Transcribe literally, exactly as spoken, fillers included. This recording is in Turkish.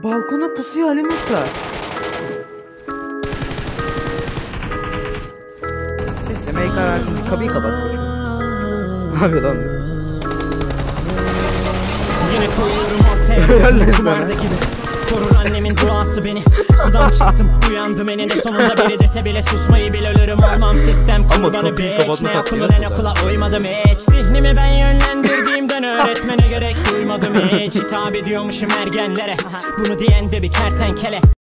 Balkona pusuyor Ali Musa. Demeye karar verdim. Kapıyı kapat. Abi lan. Yine koyuyorum ortaya. Kumarda gibi. Korur annemin duası beni. Sudan çıktım uyandım eninde sonunda biri dese bile susmayı bil ölürüm olmam sistem kurbanı beç. Ne okulun en okula uymadım hiç. Zihnimi ben yönlendirdiğimden öğretmene gerek duymadım hiç. Hitap ediyormuşum ergenlere. Bunu diyen de bir kertenkele.